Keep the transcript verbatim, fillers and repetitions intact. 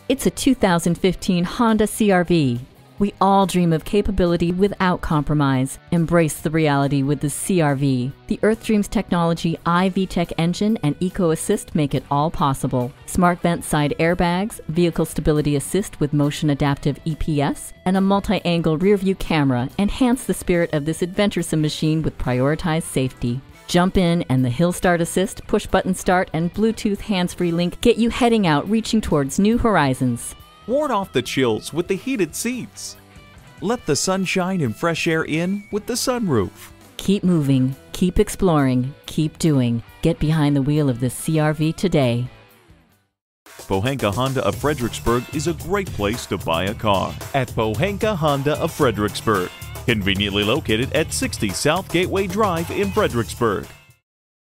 It's a two thousand fifteen Honda C R V. We all dream of capability without compromise. Embrace the reality with the C R V. The EarthDreams Technology iVTEC engine and Eco Assist make it all possible. Smart vent side airbags, vehicle stability assist with motion adaptive E P S, and a multi-angle rear view camera enhance the spirit of this adventuresome machine with prioritized safety. Jump in and the Hill Start Assist, push button start, and Bluetooth hands-free link get you heading out reaching towards new horizons. Ward off the chills with the heated seats. Let the sunshine and fresh air in with the sunroof. Keep moving, keep exploring, keep doing. Get behind the wheel of this C R V today. Pohanka Honda of Fredericksburg is a great place to buy a car. At Pohanka Honda of Fredericksburg, conveniently located at sixty South Gateway Drive in Fredericksburg.